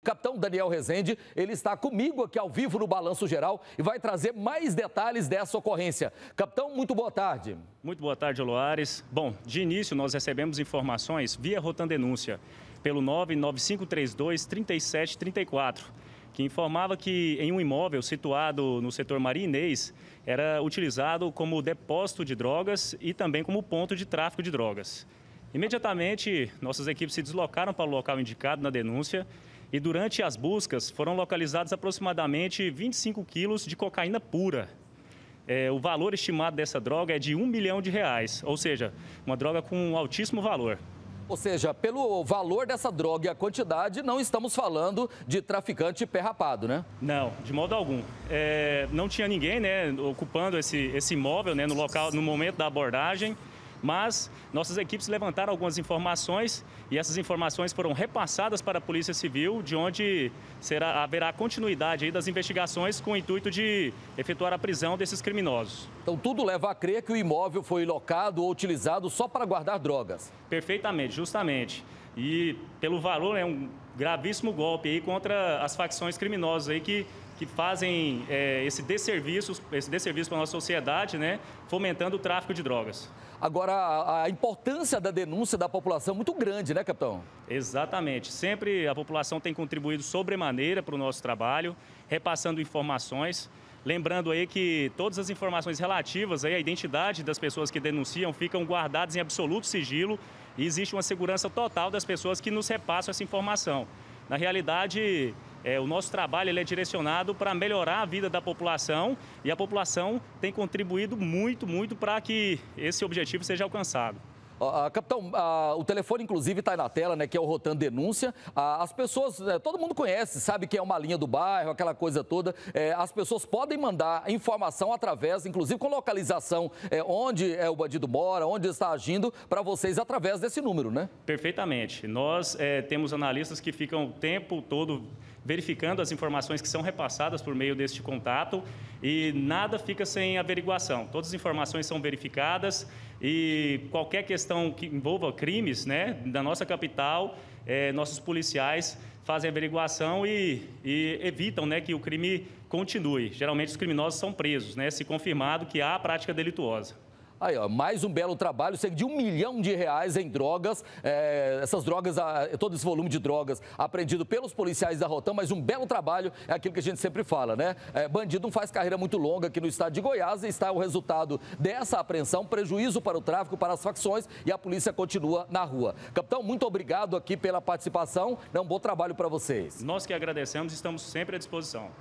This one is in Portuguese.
Capitão Daniel Rezende, ele está comigo aqui ao vivo no Balanço Geral e vai trazer mais detalhes dessa ocorrência. Capitão, muito boa tarde. Muito boa tarde, Oloares. Bom, de início nós recebemos informações via Rotam Denúncia pelo 99532-3734, que informava que em um imóvel situado no setor Maria Inês era utilizado como depósito de drogas e também como ponto de tráfico de drogas. Imediatamente, nossas equipes se deslocaram para o local indicado na denúncia e durante as buscas foram localizados aproximadamente 25 quilos de cocaína pura. O valor estimado dessa droga é de R$1 milhão, ou seja, uma droga com um altíssimo valor. Ou seja, pelo valor dessa droga e a quantidade, não estamos falando de traficante pé rapado, né? Não, de modo algum. Não tinha ninguém, né, ocupando esse imóvel, né, no local, no momento da abordagem. Mas nossas equipes levantaram algumas informações e essas informações foram repassadas para a Polícia Civil, de onde haverá continuidade aí das investigações com o intuito de efetuar a prisão desses criminosos. Então tudo leva a crer que o imóvel foi locado ou utilizado só para guardar drogas. Perfeitamente, justamente. E pelo valor, é um gravíssimo golpe aí contra as facções criminosas aí que fazem esse desserviço para a nossa sociedade, né, fomentando o tráfico de drogas. Agora, a importância da denúncia da população é muito grande, né, capitão? Exatamente. Sempre a população tem contribuído sobremaneira para o nosso trabalho, repassando informações. Lembrando aí que todas as informações relativas aí à identidade das pessoas que denunciam ficam guardadas em absoluto sigilo e existe uma segurança total das pessoas que nos repassam essa informação. Na realidade, o nosso trabalho ele é direcionado para melhorar a vida da população e a população tem contribuído muito para que esse objetivo seja alcançado. Capitão, o telefone inclusive está aí na tela, né, que é o Rotam Denúncia. As pessoas, todo mundo conhece, sabe que é uma linha do bairro, aquela coisa toda. As pessoas podem mandar informação através, inclusive com localização, onde o bandido mora, onde está agindo, para vocês através desse número, né? Perfeitamente. Nós temos analistas que ficam o tempo todo verificando as informações que são repassadas por meio deste contato e nada fica sem averiguação. Todas as informações são verificadas e qualquer questão que envolva crimes, né, da nossa capital, nossos policiais fazem averiguação e evitam, né, que o crime continue. Geralmente os criminosos são presos, né, se confirmado que há prática delituosa. Aí, ó, mais um belo trabalho, cerca de R$1 milhão em drogas, essas drogas, todo esse volume de drogas apreendido pelos policiais da Rotam, mas um belo trabalho é aquilo que a gente sempre fala, né? Bandido não faz carreira muito longa aqui no estado de Goiás e está o resultado dessa apreensão, prejuízo para o tráfico, para as facções e a polícia continua na rua. Capitão, muito obrigado aqui pela participação, um bom trabalho para vocês. Nós que agradecemos, estamos sempre à disposição.